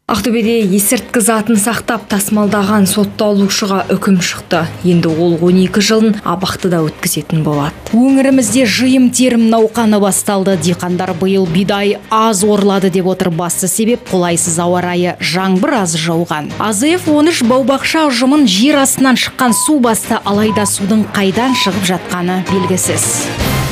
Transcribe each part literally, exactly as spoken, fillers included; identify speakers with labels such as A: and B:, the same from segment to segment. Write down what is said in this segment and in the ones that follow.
A: Ақтөбеде есірткі затын сақтап тасымалдаған сотталушыға үкім шықты. Енді ол он екі жылын абақтыда өткізетін болады.
B: Өңірімізде жиым терім науқаны басталды. Диқандар биыл бидай аз орлады деп отыр. Басты себеп қолайсыз ауа райы, жаңбыр аз жауған. А З Ф он үш бау-бақша ұжымын жер астынан шыққан су басты, алайда судың қайдан шығып жатқаны белгісіз.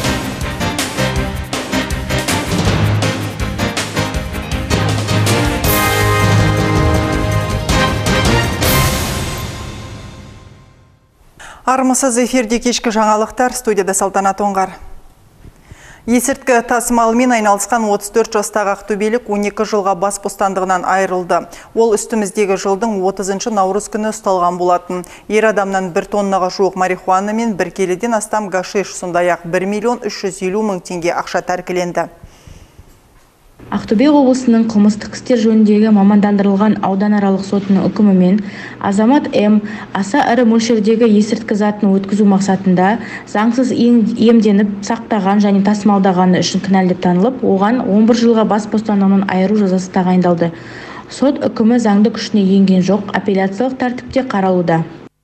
C: Армысыз эфирде кешкі жаңалықтар, студияда Салтанат Оңғар. Есірткі тасымалымен айналысқан отыз төрт жастағы ақтөбелік он екі жылға бас бостандығынан айырылды. Ол үстіміздегі жылдың отызыншы наурыз күні ұсталған болатын. Ер адамнан бір тоннаға жуық марихуана мен бір келіден астам гашиш, сондай-ақ бір миллион үш жүз елу мың теңге ақша тәркіленді.
D: Ақтөбе облысының қылмыстық істер жөніндегі мамандандырылған ауданаралық сотының үкімімен азамат М аса ірі мөлшердегі есірткі затын өткізу мақсатында заңсыз иемденіп сақтаған және тасымалдағаны үшін кінәлі деп танылып, оған он бір жылға бас бостандығынан айыру жазасы тағайындалды. Сот үкімі заңды күшіне енген жоқ, апелляциялық тәртіпте қаралуда.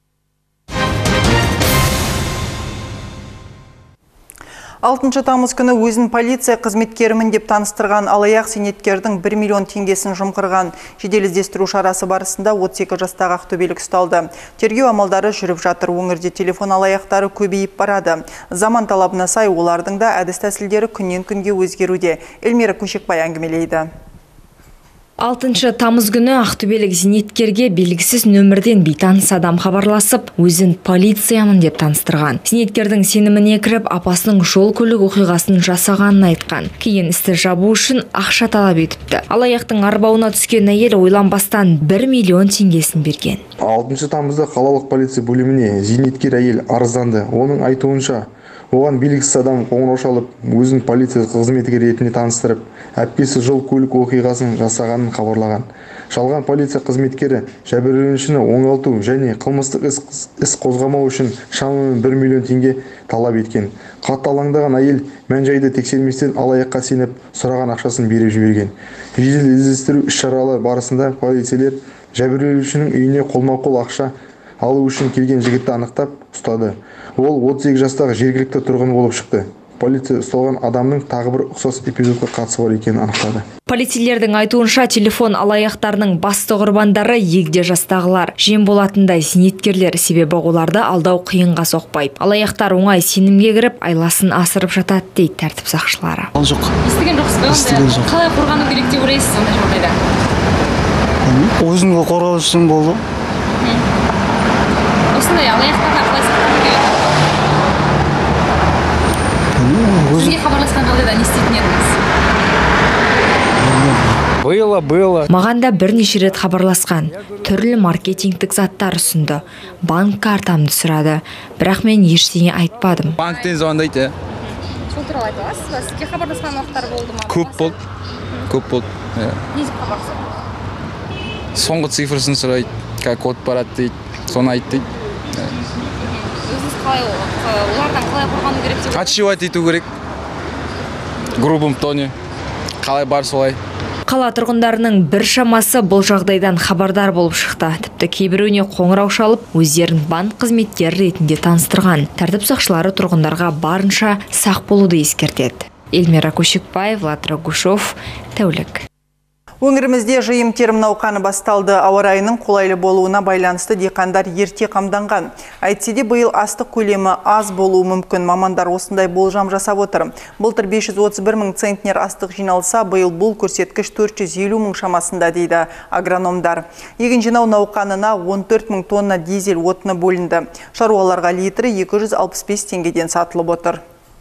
C: алтыншы тамыз күні өзін полиция қызметкерімін деп таныстырған алаяқ зейнеткердің бір миллион теңгесін жымқырған. Жедел іздестіру шарасы барысында отыз екі жастағы ақтөбелік ұсталды. Тергеу амалдары жүріп жатыр. Өңірде телефон алаяқтары көбейіп барады. Заман талабына сай олардың да әдіс тәсілдері күннен күнге өзгеруде. Эльмира Көшекбай әңгімелейді.
A: алтыншы тамыз күні ақтөбелік зейнеткерге белгісіз нөмірден бейтаныс адам хабарласып, өзін полициямын деп таныстырған. Зейнеткердің сеніміне кіріп, апасының жол көлік оқиғасын жасағанын айтқан. Кейін істі жабу үшін ақша талап етіпті. Алаяқтың арбауына түскен әйел ойланбастан бір миллион теңгесін берген.
E: алтыншы тамызда қалалық полиция бөліміне зейнеткер әйел арызданды. Оның айтуынша, оған белгісіз адам қоңырау шалып, өзін полиция қызметкері ретінде таныстырып, әпкесі жол көлік оқиғасын жасағанын хабарлаған. Жалған полиция қызметкері жәбірленушіні оңалту және қылмыстық іс, іс қозғамау үшін шамамен бір миллион теңге талап еткен. Қатты алаңдаған әйел мән-жайды тексерместен алаяққа сеніп, сұраған ақшасын беріп жіберген. Жедел іздестіру іс-шаралары барысында полицейлер жәбірленушінің үйіне қолма-қол ақша алу үшін келген жігітті анықтап ұстады. Ол отыз екі жастағы жергілікті тұрғын болып шықты. Полиция ұсталған адамның тағы бір ұқсас эпизодқа қатысы бар екенін анықтады.
A: Полицейлердің айтуынша, телефон алаяқтарының басты құрбандары егде жастағылар. Жем болатындай зейнеткерлер, себебі оларды алдау қиынға соқпайды. Алаяқтар оңай сенімге кіріп, айласын асырып жатады дейді тәртіп сақшылары.
F: Жоқ.
D: Естіген жоқсыз ба? Қалай қорғану керек деп ойлайсыз ондай жағдайда?
F: Өзіңді қорғау үшін болды.
D: Осындай алаяқтарға қалай сақтану керек? Сізге хабарласқан жағдайда не істейтін едіңіз?
F: Было, было.
A: Маған да бірнеше рет хабарласқан. Түрлі маркетингтік заттар ұсынды. Банк картамды сұрады. Бірақ мен ештеңе айтпадым.
F: Банктен звондайды.
D: Сол туралы айта аласыз ба? Сізге хабарласқан уақыттар болды ма?
F: Көп болды. Көп болды.
D: Не деп хабарласады?
F: Соңғы цифрысын сұрайды. Как код барады дейді. Соны айтты.
D: Өзіңіз қалай олардан қалай қорғану керек деп?
F: Отшивать ету керек. Грубым тоне. Қалай бар солай.
A: Қала тұрғындарының бір шамасы бұл жағдайдан хабардар болып шықты. Тіпті кейбіреуіне қоңырау шалып, өздерін банк қызметкері ретінде таныстырған. Тәртіп сақшылары тұрғындарға барынша сақ болуды ескертеді. Эльмира Көшекбай, Влад Рогушов, тәулік.
C: Өңірімізде жиым терім науқаны басталды. Ауа райының қолайлы болуына байланысты диқандар ерте қамданған. Әйтсе де биыл астық көлемі аз болуы мүмкін. Мамандар осындай болжам жасап отыр. Былтыр бес жүз отыз бір мың центнер астық жиналса, биыл бұл көрсеткіш төрт жүз елу мың шамасында дейді агрономдар. Егін жинау науқанына он төрт мың тонна дизель отыны бөлінді. Шаруаларға литрі екі жүз алпыс бес теңгеден сатылып отыр.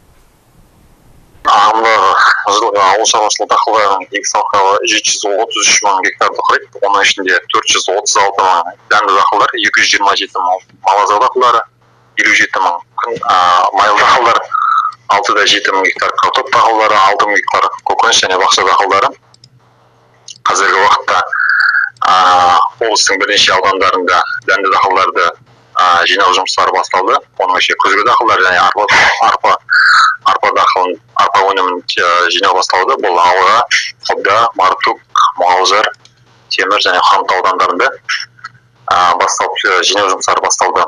G: Жылғы ауыл шаруашылығы дақылдарының егіс алқабы жеті жүз отыз үш мың гектарды құрайды. Оның ішінде төрт жүз отыз алты мың дәнді дақылдар, екі жүз жиырма жеті мың малаза дақылдары, елу жеті мың майлы дақылдар, алты да жеті мың гектар картоп дақылдары, алты мың гектар көкөніс және бақша дақылдары. Қазіргі уақытта облыстың бірнеше аудандарында дәнді дақылдарды жинау жұмыстары басталды. Оның ішінде күзгі дақылдар және арпа арпа дақылын, арпа өнімін жинау басталды. Бұл ауа, қобда, мартук, мұғалжар, Темір және Хромтау аудандарында басталып жинау жұмыстары басталды.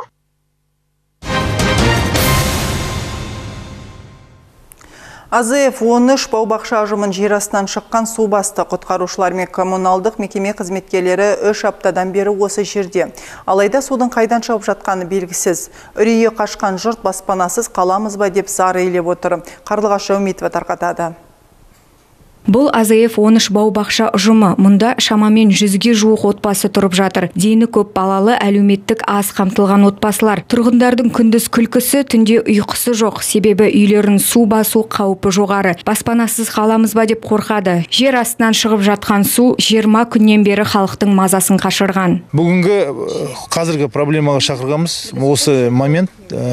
C: А З Ф он үш бау-бақша ұжымын жер астынан шыққан су басты. Құтқарушылар мен коммуналдық мекеме қызметкерлері үш аптадан бері осы жерде. Алайда судың қайдан шығып жатқаны белгісіз. Үрейі қашқан жұрт баспанасыз қаламыз ба деп зар илеп отыр. Қарлығаш Жаумитова тарқатады.
A: Бұл А З Ф он үш бау-бақша ұжымы. Мұнда шамамен жүзге жуық отбасы тұрып жатыр. Дені көп балалы, әлеуметтік аз қамтылған отбасылар. Тұрғындардың күндіз күлкісі, түнде ұйқысы жоқ. Себебі үйлерін су басу қаупі жоғары. Баспанасыз қаламыз ба деп қорқады. Жер астынан шығып жатқан су жиырма күннен бері халықтың мазасын қашырған.
H: Бүгінгі қазіргі проблемаға шақырғанымыз осы момент.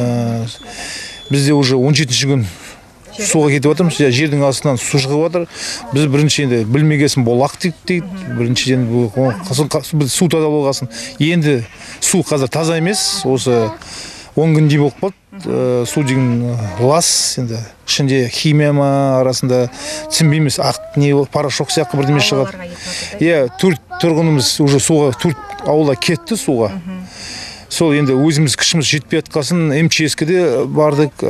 H: Бізде уже он жетінші күн суға кетіп отырмыз, жердің астынан су шығып отыр. Біз бірінші енді білмегесін болақ дейді. Біріншіден су таза болғасын. Енді су қазір таза емес, осы он күндей болып қалды. Су деген лас, енді ішінде химия ма арасында түсінбейміз. Ақ не порошок сияқты бірдеме шығады. Иә, төрт тұрғынымыз уже суға, төрт ауылда кетті суға. Сол енді өзіміз күшіміз жетпей атқасын, М Ч С-ке де бардық,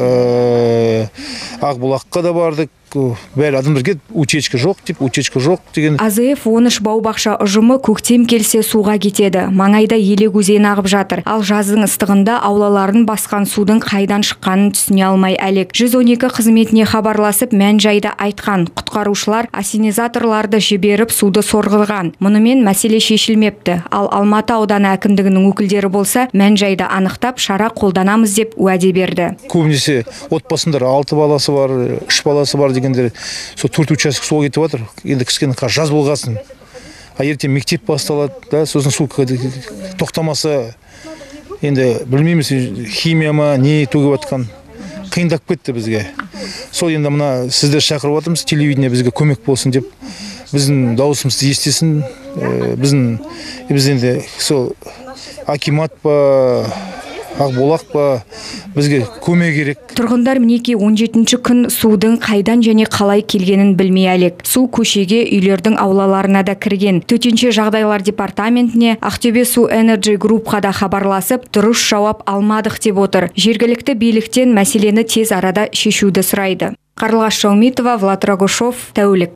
H: Ақбұлаққа да бардық. Бәрі адамдар кетіп, утечка жоқ деп, утечка жоқ деген.
A: А З Ф он үш бау-бақша ұжымы көктем келсе суға кетеді. Маңайда елек өзені ағып жатыр. Ал жаздың ыстығында аулаларын басқан судың қайдан шыққанын түсіне алмай әлек. жүз он екі қызметіне хабарласып, мән-жайды айтқан. Құтқарушылар ассенизаторларды жіберіп суды сорғыған. Мұнымен мәселе шешілмепті. Ал Алматы ауданы әкімдігінің өкілдері болса, мән-жайды анықтап, шара қолданамыз деп уәде берді.
H: Көбінесе отбасындар алты баласы бар, үш баласы бар дегендер, сол төрт участок суға кетіп жатыр. Енді кішкене жаз болғасын. А ертең мектеп басталады, да, сосын су тоқтамаса, енді білмейміз, химия ма, не төгіп жатқан. Қиындап кетті бізге. Сол енді мына сіздер шақырып жатырмыз, телевидение бізге көмек болсын деп, біздің дауысымызды естесін, біздің біз енді сол акимат па, Ақбұлақ па, бізге көмек керек.
A: Тұрғындар мінеки он жетінші күн судың қайдан және қалай келгенін білмей әлек. Су көшеге, үйлердің аулаларына да кірген. Төтенше жағдайлар департаментіне Ақтөбе су Energy Groupқа да хабарласып, дұрыс жауап алмадық деп отыр. Жергілікті биліктен мәселені тез арада шешуді сұрайды. Қарлығаш Жаумитова, Влад Рогушов, тәулік.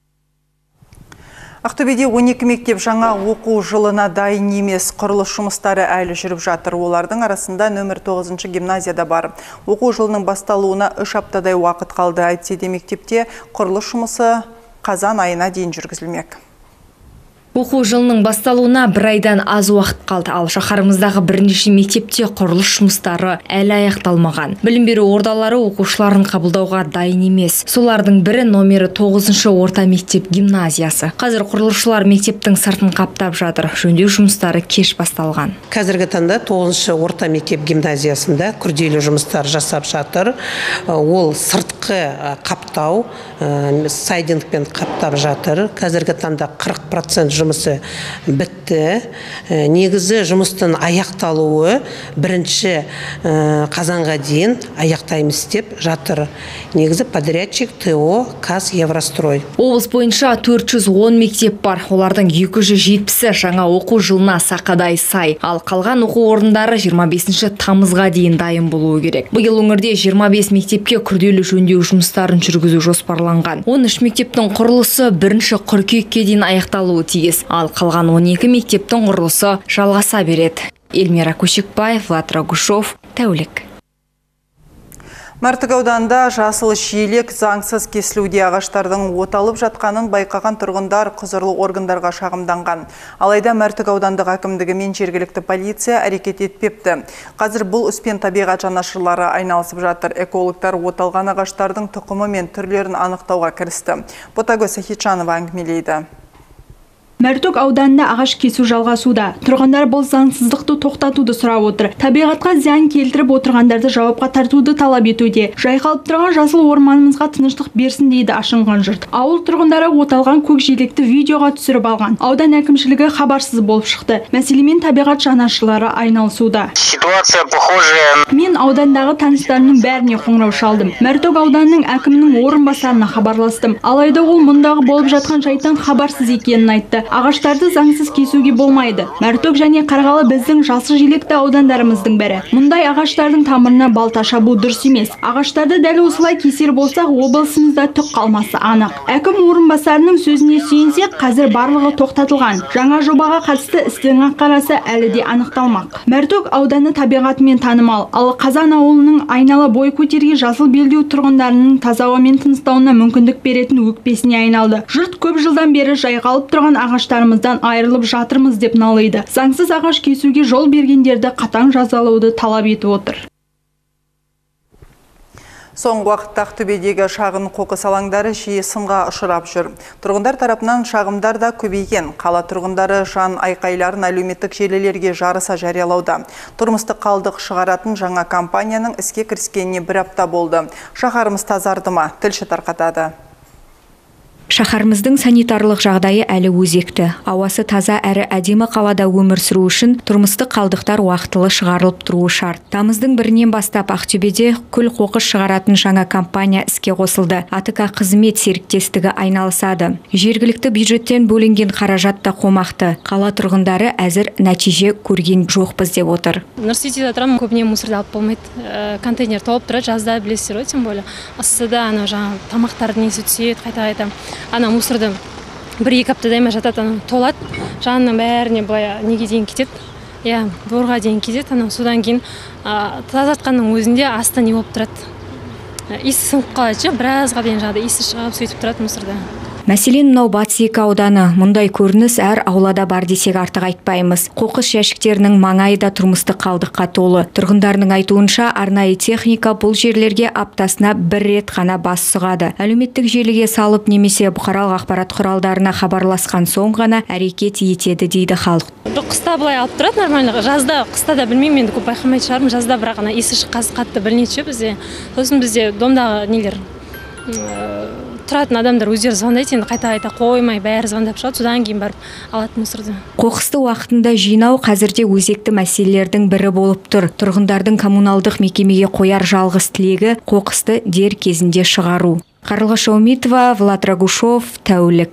C: Ақтөбеде он екі мектеп жаңа оқу жылына дайын емес. Құрылыс жұмыстары әлі жүріп жатыр. Олардың арасында нөмір тоғызыншы гимназияда бар. Оқу жылының басталуына үш аптадай уақыт қалды. Әйтсе де мектепте құрылыс жұмысы қазан айына дейін жүргізілмек.
A: Оқу жылының басталуына бір айдан аз уақыт қалды, ал шаһарымыздағы бірнеше мектепте құрылыс жұмыстары әлі аяқталмаған. Білім беру ордалары оқушыларын қабылдауға дайын емес. Солардың бірі номері тоғызыншы орта мектеп гимназиясы. Қазір құрылысшылар мектептің сыртын қаптап жатыр. Жөндеу жұмыстары кеш басталған.
I: Қазіргі таңда тоғызыншы орта мектеп гимназиясында күрделі жұмыстар жасап жатыр. Ол сыртқы қаптау, сайдингпен қаптап жатыр. Қазіргі таңда қырық процент жұмысы бітті. Негізі жұмыстың аяқталуы бірінші қазанға дейін аяқтаймыз деп жатыр. Негізі подрядчик ТО Казеврострой.
A: Облыс бойынша төрт жүз он мектеп бар. Олардың екі жүз жетпісі жаңа оқу жылына сақадай сай. Ал қалған оқу орындары жиырма бесінші тамызға дейін дайын болуы керек. Биыл өңірде жиырма бес мектепке күрделі жөндеу жұмыстарын жүргізу жоспарланған. он үш мектептің құрылысы бірінші қыркүйекке дейін аяқталуы тиіс. Ал қалған он екі мектептің құрылысы жалғаса береді. Эльмира Көшекбаев, Влад Рогушов, тәулік.
C: Мәртөк ауданында жасыл желек заңсыз кесілуде. Ағаштардың оталып жатқанын байқаған тұрғындар құзырлы органдарға шағымданған. Алайда Мәртөк аудандық әкімдігі мен жергілікті полиция әрекет етпепті. Қазір бұл іспен табиғат жанашырлары айналысып жатыр. Экологтар оталған ағаштардың тұқымы мен түрлерін анықтауға кірісті. Ботагөз Сахичанова әңгімелейді.
J: Мәртөк ауданында ағаш кесу жалғасуда. Тұрғындар бұл заңсыздықты тоқтатуды сұрап отыр. Табиғатқа зиян келтіріп отырғандарды жауапқа тартуды талап етуде. Жайқалып тұрған жасыл орманымызға тыныштық берсін дейді ашынған жұрт. Ауыл тұрғындары оталған көкжиекті видеоға түсіріп алған. Аудан әкімшілігі хабарсыз болып шықты. Мәселемен табиғат жанашырлары айналысуда.
K: Ситуация похожая.
J: Мен аудандағы таныстарымның бәріне қоңырау шалдым. Мәртөк ауданының әкімінің орынбасарына хабарластым. Алайда ол мұндағы болып жатқан жайттан хабарсыз екенін айтты. Ағаштарды заңсыз кесуге болмайды. Мәртөк және Қарғалы біздің Жасыл Желекті аудандарымыздың бірі. Мұндай ағаштардың тамырына балта шабу дұрыс емес. Ағаштарды дәл осылай кесер болсақ, облысымызда түк қалмасы анық. Әкім орынбасарының сөзіне сүйенсек, қазір барлығы тоқтатылған. Жаңа жобаға қатысты істің ақ-қарасы әлі де анықталмақ. Мәртөк ауданы табиғатымен танымал, ал Қазан ауылының айнала бой көтерген жасыл белдеу тұрғындарының таза ауамен тыныстауына мүмкіндік беретін өкпесіне айналды. Жұрт көп жылдан бері жайғалып тұрған ағаштарымыздан айырылып жатырмыз деп налиды. Заңсыз ағаш кесуге жол бергендерді қатаң жазалауды талап етіп отыр.
C: Соңғы уақытта Ақтөбедегі шағын қоқыс алаңдары жиі сынға ұшырап жүр. Тұрғындар тарапынан шағымдар да көбейген. Қала тұрғындары жан айқайларын әлеуметтік желілерге жарыса жариялауда. Тұрмыстық қалдық шығаратын жаңа компанияның іске кіріскеніне бір апта болды. Шаһарымыз тазарды ма? Тілші тарқатады.
A: Шаһарымыздың санитарлық жағдайы әлі өзекті. Ауасы таза әрі әдемі қалада өмір сүру үшін тұрмыстық қалдықтар уақытылы шығарылып тұруы шарт. Тамыздың бірінен бастап Ақтөбеде күл қоқыс шығаратын жаңа компания іске қосылды. А Т К қызмет серіктестігі айналысады. Жергілікті бюджеттен бөлінген қаражат та қомақты. Қала тұрғындары әзір нәтиже көрген жоқпыз деп отыр.
L: Нұр-Ситиде тұрамын, көбіне мусорды алып болмайды. Контейнер толып тұрады, жазда білесіздер ғой, тем более. Астыда ана жаңа тамақтардың несі түседі, қайта-қайта. Ана мусорды бір-екі аптадай ма жатады, ана толады, жанның бәріне былай неге дейін кетеді, иә, борға дейін кетеді, ана содан кейін тазартқанның өзінде асты не болып тұрады. Иісі сіңіп қалады, біразға дейін жағды, иісі шығып сөйтіп тұрады мусорда.
A: Мәселен, мынау Батыс екі ауданы. Мұндай көрініс әр аулада бар десек артық айтпаймыз. Қоқыс жәшіктерінің маңайы да тұрмыстық қалдыққа толы. Тұрғындарының айтуынша, арнайы техника бұл жерлерге аптасына бір рет қана бас сұғады. Әлеуметтік желіге салып немесе бұқаралық ақпарат құралдарына хабарласқан соң ғана әрекет етеді дейді халық.
L: Қыста былай алып тұрады нормально. Жазда, қыста да білмеймін, енді көп байқамайтын шығармын. Жазда бірақ ана иісі шыққасы қатты білінеді бізде. Сосын бізде домдағы нелер тұратын адамдар өздері звондайды, енді қайта-қайта қоймай бәрі звондап шығады, содан кейін барып алады мусорды.
A: Қоқысты уақытында жинау қазірде өзекті мәселелердің бірі болып тұр. Тұрғындардың коммуналдық мекемеге қояр жалғыз тілегі қоқысты дер кезінде шығару. Қарлығаш Омитова, Влад Рагушов, тәулік.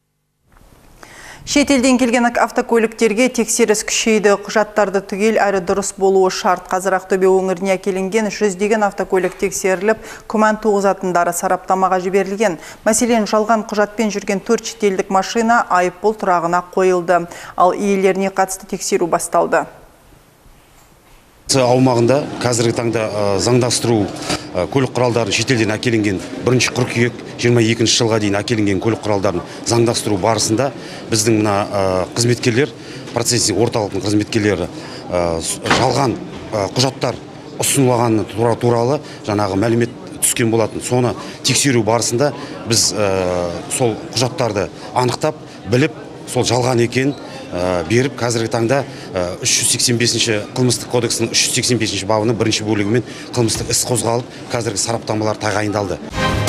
C: Шетелден келген автокөліктерге тексеріс күшейді. Құжаттарды түгел әрі дұрыс болуы шарт. Қазір Ақтөбе өңіріне әкелінген жүздеген автокөлік тексеріліп, күмән туғызатындары сараптамаға жіберілген. Мәселен, жалған құжатпен жүрген төрт шетелдік машина айыппұл тұрағына қойылды. Ал иелеріне қатысты тексеру басталды.
M: Аумағында қазіргі таңда заңдастыру көлік құралдарын шетелден әкелінген бірінші қыркүйек жиырма екінші жылға дейін әкелінген көлік құралдарын заңдастыру барысында біздің мына қызметкерлер, процессинг орталықтың қызметкерлері жалған құжаттар ұсынылғаны туралы жаңағы мәлімет түскен болатын. Соны тексеру барысында біз сол құжаттарды анықтап, біліп, сол жалған екен беріп, қазіргі таңда үш жүз сексен бесінші қылмыстық кодексінің үш жүз сексен бесінші бабының бірінші бөлігімен қылмыстық іс қозғалып, қазіргі сараптамалар тағайындалды.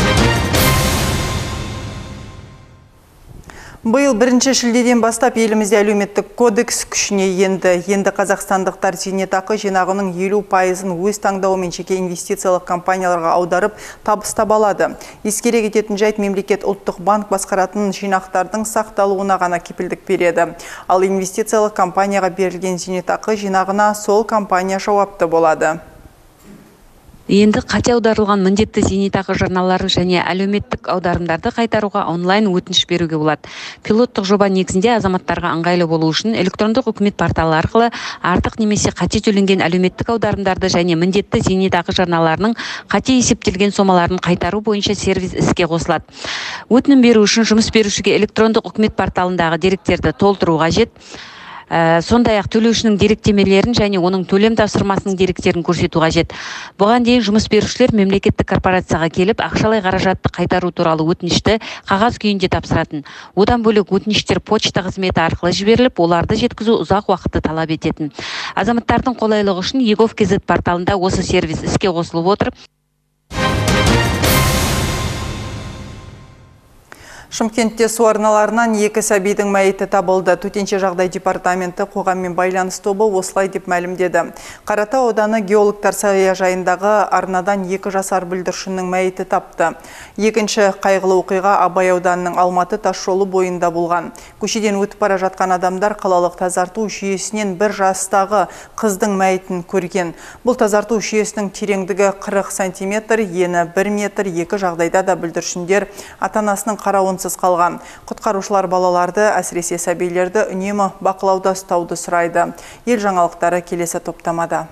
C: Биыл бірінші шілдеден бастап елімізде әлеуметтік кодекс күшіне енді. Енді қазақстандықтар зейнетақы жинағының елу пайызын өз таңдауымен жеке инвестициялық компанияларға аударып табыс таба алады. Ескере кететін жайт, мемлекет ұлттық банк басқаратын жинақтардың сақталуына ғана кепілдік береді. Ал инвестициялық компанияға берілген зейнетақы жинағына сол компания жауапты болады.
N: Енді қате аударылған міндетті зейнетақы жарналарын және әлеуметтік аударымдарды қайтаруға онлайн өтініш беруге болады. Пилоттық жоба негізінде азаматтарға ыңғайлы болу үшін электрондық үкімет порталы арқылы артық немесе қате төленген әлеуметтік аударымдарды және міндетті зейнетақы жарналарының қате есептелген сомаларын қайтару бойынша сервис іске қосылады. Өтінім беру үшін жұмыс берушіге электрондық үкімет порталындағы деректерді толтыру қажет. Сондай-ақ төлеушінің деректемелерін және оның төлем тапсырмасының деректерін көрсету қажет. Бұған дейін жұмыс берушілер мемлекеттік корпорацияға келіп, ақшалай қаражатты қайтару туралы өтінішті қағаз күйінде тапсыратын. Одан бөлек өтініштер почта қызметі арқылы жіберіліп, оларды жеткізу ұзақ уақытты талап ететін. Азаматтардың қолайлығы үшін егов кз порталында осы сервис іске қосылып отыр.
C: Шымкентте су арналарынан екі сәбидің мәйіті табылды. Төтенше жағдай департаменті қоғаммен байланыс тобы осылай деп мәлімдеді. Қаратау ауданы геологтар саяжайындағы арнадан екі жасар бүлдіршіннің мәйіті тапты. Екінші қайғылы оқиға Абай ауданының Алматы тасжолы бойында болған. Көшеден өтіп бара жатқан адамдар қалалық тазарту жүйесінен бір жастағы қыздың мәйітін көрген. Бұл тазарту жүйесінің тереңдігі қырық сантиметр, ені бір метр, екі жағдайда да бүлдіршіндер ата-анасының қарауын қалған. Құтқарушылар балаларды, әсіресе сәбилерді үнемі бақылауда ұстауды сұрайды. Ел жаңалықтары келесі топтамада.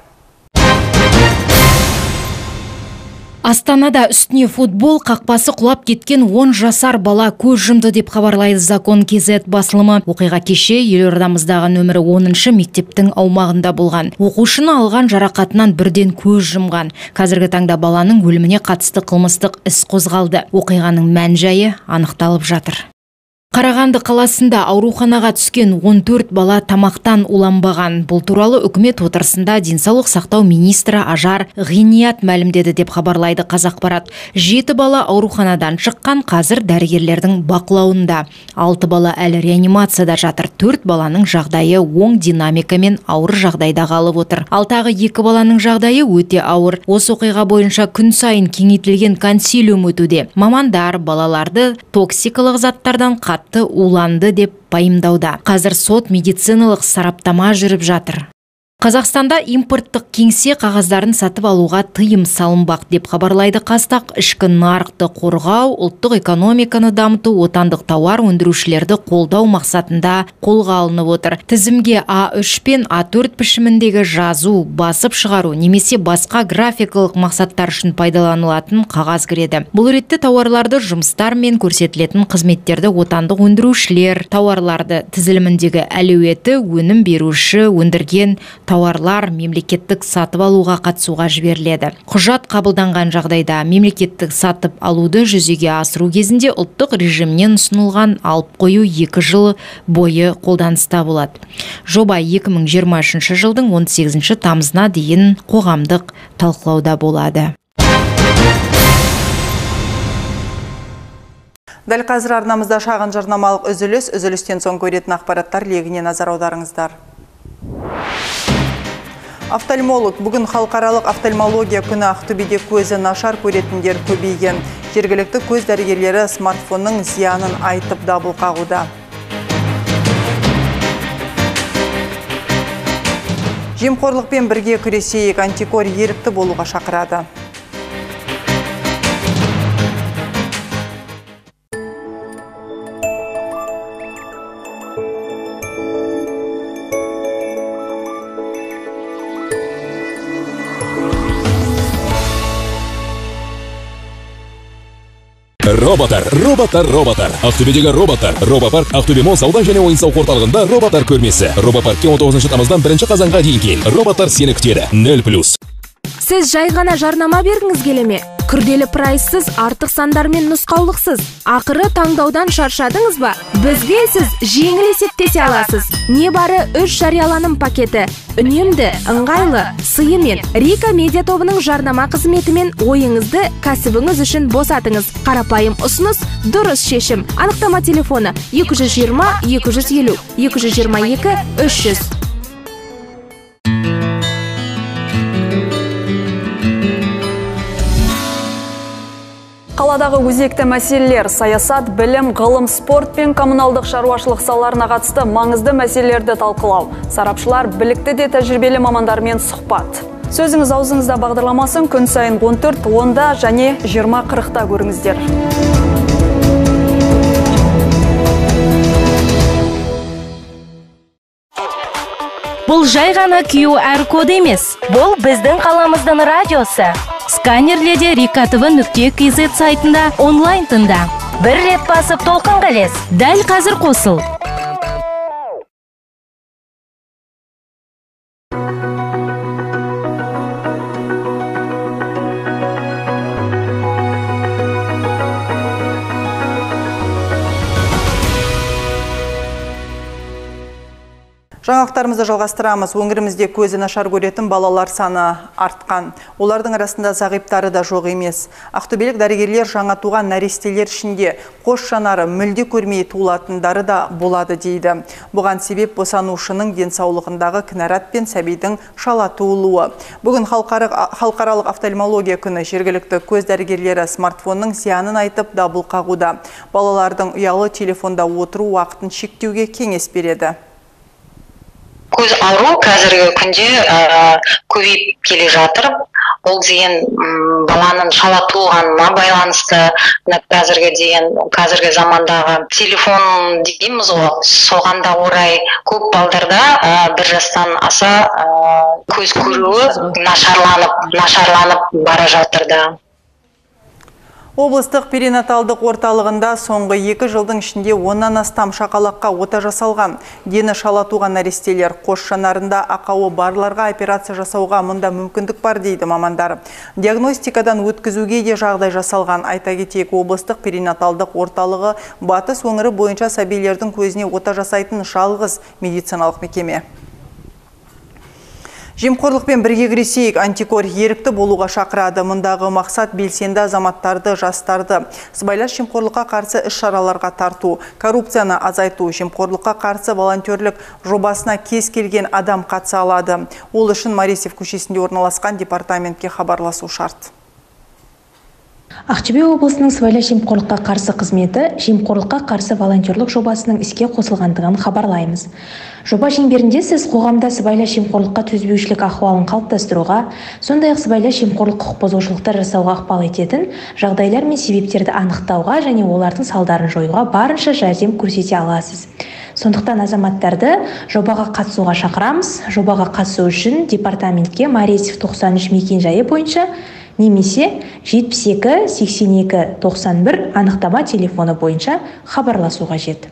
B: Астанада үстіне футбол қақпасы құлап кеткен он жасар бала көз жұмды деп хабарлайды Закон кз басылымы. Оқиға кеше елордамыздағы нөмірі оныншы мектептің аумағында болған. Оқушыны алған жарақатынан бірден көз жұмған. Қазіргі таңда баланың өліміне қатысты қылмыстық іс қозғалды. Оқиғаның мән-жайы анықталып жатыр. Қарағанды қаласында ауруханаға түскен он төрт бала тамақтан уланбаған. Бұл туралы үкімет отырысында денсаулық сақтау министрі Ажар Ғиният мәлімдеді деп хабарлайды Қазақпарат. жеті бала ауруханадан шыққан, қазір дәрігерлердің бақылауында. алты бала әлі реанимацияда жатыр. төрт баланың жағдайы оң динамикамен ауыр жағдайда қалып отыр. Ал тағы екі баланың жағдайы өте ауыр. Осы оқиға бойынша күн сайын кеңейтілген консилиум өтуде. Мамандар балаларды токсикалық заттардан қатты уланды деп пайымдауда. Қазір сот медициналық сараптама жүріп жатыр. Қазақстанда импорттық кеңсе қағаздарын сатып алуға тыйым салынбақ деп хабарлайды Қазтақ. Ішкі нарықты қорғау, ұлттық экономиканы дамыту, отандық тауар өндірушілерді қолдау мақсатында қолға алынып отыр. Тізімге а үш пен а төрт пішіміндегі жазу, басып шығару немесе басқа графикалық мақсаттар үшін пайдаланылатын қағаз кіреді. Бұл ретте тауарларды, жұмыстар мен көрсетілетін қызметтерді отандық өндірушілер, тауарларды тізіліміндегі әлеуеті, өнім беруші, өндірген тауарлар мемлекеттік сатып алуға қатысуға жіберіледі. Құжат қабылданған жағдайда мемлекеттік сатып алуды жүзеге асыру кезінде ұлттық режимнен ұсынылған алып қою екі жыл бойы қолданыста болады. Жоба екі мың жиырма үшінші жылдың он сегізінші тамызына дейін қоғамдық талқылауда болады.
C: Дәл қазір арнамызда шағын жарнамалық үзіліс, үзілістен соң көретін ақпараттар легіне назар аударыңыздар. Офтальмолог. Бүгін халықаралық офтальмология күні. Ақтөбеде көзі нашар көретіндер көбейген. Жергілікті көз дәрігерлері смартфонның зиянын айтып дабыл қағуда. Жемқорлықпен бірге күресейік, антикор ерікті болуға шақырады.
O: Роботар, роботар, роботар. Ақтөбедегі роботар. Робопарк Ақтөбе мол сауда және ойын-сауық орталығында роботар көрмесі. Робопаркке он тоғызыншы тамыздан бірінші қазанға дейін кел. Роботар сені күтеді. нөл плюс.
P: Сіз жай ғана жарнама бергіңіз келеме? Күрделі прайссыз, артық сандармен нұсқаулықсыз. Ақыры таңдаудан шаршадыңыз ба? Бізге сіз жеңіл есептесе аласыз. Не бары үш жарияланым пакеті. Үнемді, ыңғайлы, сыйымен Рика медиа тобының жарнама қызметімен ойыңызды кәсібіңіз үшін босатыңыз. Қарапайым ұсыныс, дұрыс шешім. Анықтама телефоны екі жүз жиырма екі жүз елу екі жүз жиырма екі үш жүз.
Q: Қаладағы өзекті мәселелер, саясат, білім, ғылым, спорт пен коммуналдық шаруашылық салаларына қатысты маңызды мәселелерді талқылау. Сарапшылар білікті де тәжірибелі мамандармен сұхбат. Сөзіңіз аузыңызда бағдарламасын күн сайын он төрт онда және жиырма қырықта көріңіздер.
R: Бұл жай ғана ку ар код емес. Бұл біздің қаламыздың радиосы. Сканерледе рика тэ вэ нүкте кз сайтында онлайн тыңда. Бір рет басып толқынға ілес. Дәл қазір қосыл.
C: Жаңалықтарымызды жалғастырамыз. Өңірімізде көзі нашар көретін балалар саны артқан. Олардың арасында зағиптары да жоқ емес. Ақтөбелік дәрігерлер жаңа туған нәрестелер ішінде қос жанары мүлде көрмей туылатындары да болады дейді. Бұған себеп босанушының денсаулығындағы кінәрат пен сәбидің шала туылуы. Бүгін халықаралық офтальмология күні жергілікті көз дәрігерлері смартфонның зиянын айтып дабыл қағуда. Балалардың ұялы телефонда отыру уақытын шектеуге кеңес береді.
S: Көз ауру қазіргі күнде көбейіп келе жатыр. Ол деген баланың шала туылғанына байланысты, қазіргі деген қазіргі замандағы телефон дейміз ғой, соған да орай көп балдарда бір жастан аса көз көруі нашарланып, нашарланып бара жатырды.
C: Облыстық перинаталдық орталығында соңғы екі жылдың ішінде оннан астам шақалаққа ота жасалған. Дені шала туған нәрестелер қос жанарында ақауы барларға операция жасауға мұнда мүмкіндік бар дейді мамандар. Диагностикадан өткізуге де жағдай жасалған. Айта кетейік, облыстық перинаталдық орталығы Батыс өңірі бойынша сәбилердің көзіне ота жасайтын жалғыз медициналық мекеме. Жемқорлықпен бірге күресейік, антикор ерікті болуға шақырады. Мұндағы мақсат белсенді азаматтарды, жастарды сыбайлас жемқорлыққа қарсы іс-шараларға тарту, коррупцияны азайту, жемқорлыққа қарсы волонтерлік жобасына кез келген адам қатыса алады. Ол үшін Маресев көшесінде орналасқан департаментке хабарласу шарт.
D: Ақтөбе облысының сыбайлас жемқорлыққа қарсы қызметі жемқорлыққа қарсы волонтерлік жобасының іске қосылғандығын хабарлаймыз. Жоба шеңберінде сіз қоғамда сыбайлас жемқорлыққа төзбеушілік ахуалын қалыптастыруға, сондай-ақ сыбайлас жемқорлық құқық бұзушылықтар жасауға ықпал ететін жағдайлар мен себептерді анықтауға және олардың салдарын жоюға барынша жәрдем көрсете аласыз. Сондықтан азаматтарды жобаға қатысуға шақырамыз. Жобаға қатысу үшін департаментке Маресев тоқсан үш мекенжайы бойынша немесе жетпіс екі сексен екі тоқсан бір анықтама телефоны бойынша хабарласу қажет.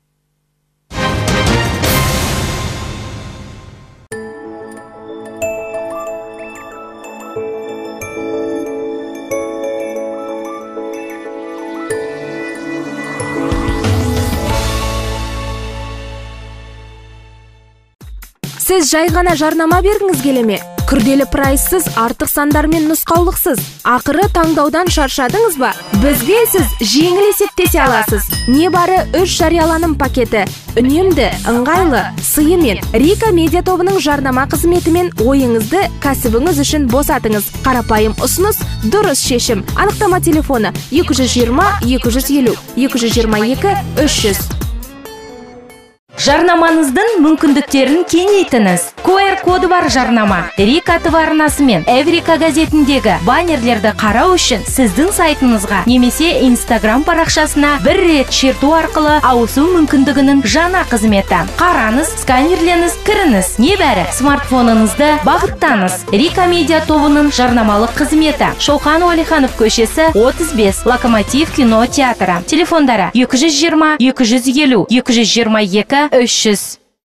P: Сіз жай ғана жарнама бергіңіз келеме? Күрделі прайссыз, артық сандар мен нұсқаулықсыз. Ақыры таңдаудан шаршадыңыз ба? Бізге сіз жеңіл есептесе аласыз. Не бары үш жарияланым пакеті. Үнемді, ыңғайлы, сыйымен Рика медиа тобының жарнама қызметімен ойыңызды кәсібіңіз үшін босатыңыз. Қарапайым ұсыныс, дұрыс шешім. Анықтама телефоны екі жүз жиырма екі жүз елу екі жүз жиырма екі үш жүз.
R: Жарнамаңыздың мүмкіндіктерін кеңейтіңіз. ку эр коды бар жарнама. Рика тэ вэ арнасы мен Эврика газетіндегі баннерлерді қарау үшін сіздің сайтыңызға немесе Инстаграм парақшасына бір рет шерту арқылы ауысу мүмкіндігінің жаңа қызметі. Қараңыз, сканерленіз, кіріңіз. Небәрі смартфоныңызды бағыттаңыз. Рика медиа тобының жарнамалық қызметі. Шоқан Уәлиханов көшесі отыз бес, Локомотив кино театры. Телефондары екі жүз жиырма екі жүз елу екі жүз жиырма екі үш жүз.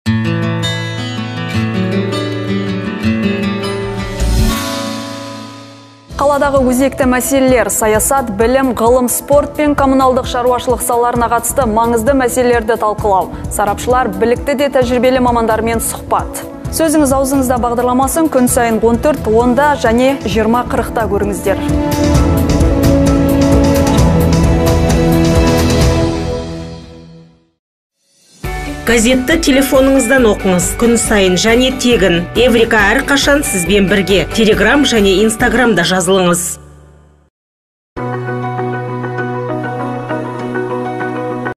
Q: Қаладағы өзекті мәселелер, саясат, білім, ғылым, спорт пен коммуналдық шаруашылық салаларына қатысты маңызды мәселелерді талқылау. Сарапшылар білікті де тәжірибелі мамандармен сұхбат. Сөзіңіз аузыңызда бағдарламасын күн сайын он төрт онда және жиырма қырықта көріңіздер.
T: Газетті телефоныңыздан оқыңыз. Күн сайын және тегін. Эврика әрқашан сізбен бірге. Телеграм және Инстаграмда жазылыңыз.